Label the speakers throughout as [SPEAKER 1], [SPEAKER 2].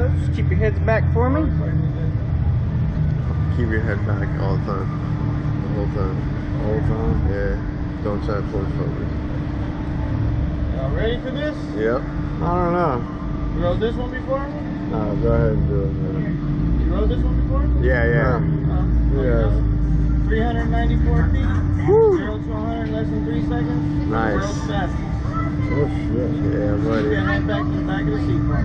[SPEAKER 1] Just keep your heads back for me.
[SPEAKER 2] Keep your head back all the time. The whole time.
[SPEAKER 1] All the time?
[SPEAKER 2] Yeah. Don't try to force focus.
[SPEAKER 1] Y'all ready for this?
[SPEAKER 2] Yep.
[SPEAKER 1] I don't know. You rode this one before?
[SPEAKER 2] No, go ahead and do it, man.
[SPEAKER 1] You rode this one before?
[SPEAKER 2] Yeah, yeah.
[SPEAKER 1] Yeah. 394 feet.
[SPEAKER 2] Woo.
[SPEAKER 1] 0 to 100 less than 3 seconds.
[SPEAKER 2] Nice.
[SPEAKER 1] World's fastest.
[SPEAKER 2] Oh shit. Yeah, buddy.
[SPEAKER 1] Get head back to the back of the seat for me.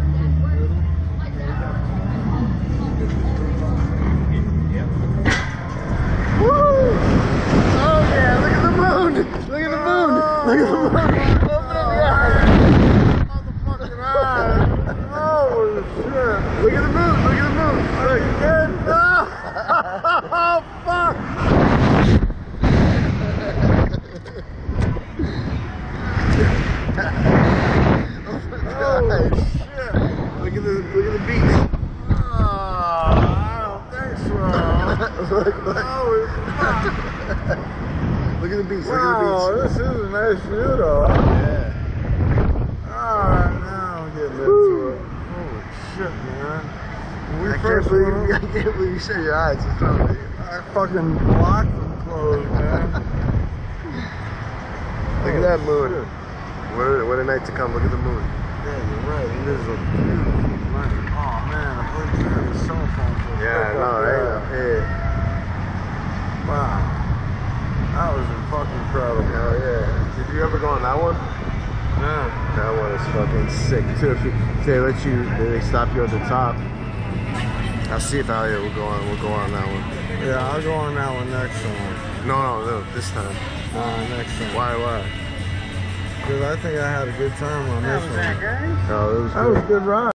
[SPEAKER 2] Woo! Oh yeah, look at the moon! Look at the moon! Look at the moon! Open up your eyes! Motherfucking eyes! Holy shit! Look at the moon! Look at the moon! Look, you good? Oh fuck! Holy shit! Look at the beach! Look at the beach,
[SPEAKER 1] Wow,
[SPEAKER 2] look at the beach.
[SPEAKER 1] this is a nice view though.
[SPEAKER 2] Yeah.
[SPEAKER 1] Alright, now I'm getting into it. Holy shit, man. When we
[SPEAKER 2] I can't believe you shut your eyes in front of me.
[SPEAKER 1] I fucking blocked them closed, man.
[SPEAKER 2] Look at that moon. What a night to come. Look at the moon.
[SPEAKER 1] Yeah, you're right. It is a beautiful night. Oh man, I played the cell phone for
[SPEAKER 2] Yeah, I know, right? Yeah.
[SPEAKER 1] Wow. That was fucking incredible.
[SPEAKER 2] Hell yeah. Did you ever go on that one?
[SPEAKER 1] Yeah.
[SPEAKER 2] That one is fucking sick too. If they stop you at the top. I'll see if Elliot will go on. We'll go on that one.
[SPEAKER 1] Yeah, I'll go on that one next time.
[SPEAKER 2] No, this time.
[SPEAKER 1] Next time.
[SPEAKER 2] Why?
[SPEAKER 1] Because I think I had a good time on this one.
[SPEAKER 2] Oh, it was
[SPEAKER 1] That was a good ride.